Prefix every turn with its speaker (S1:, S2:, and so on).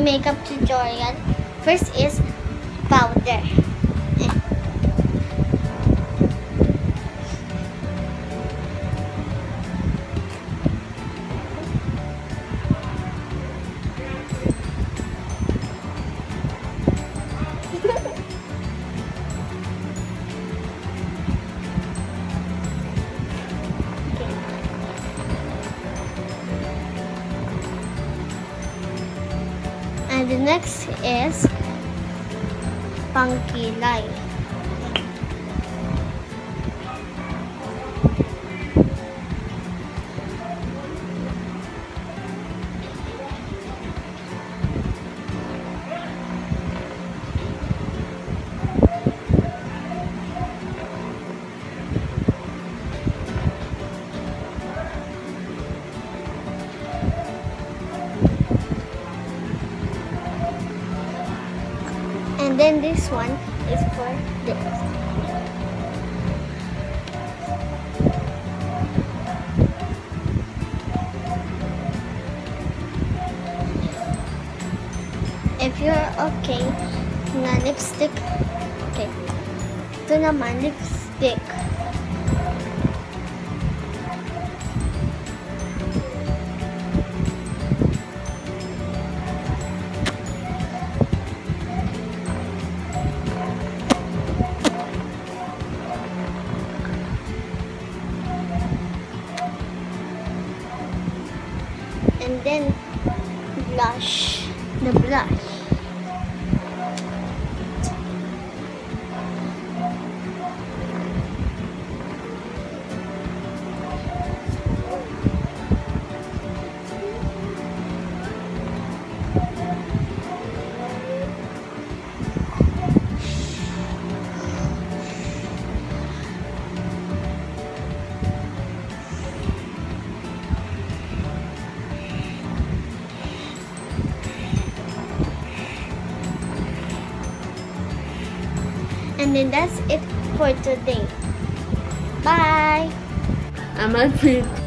S1: makeup tutorial. First is powder. And the next is pangkilay. And then this one is for this. If you're okay na lipstick, okay. Ito naman, lipstick. And then blush, the blush. And then that's it for today. Bye!
S2: I'm a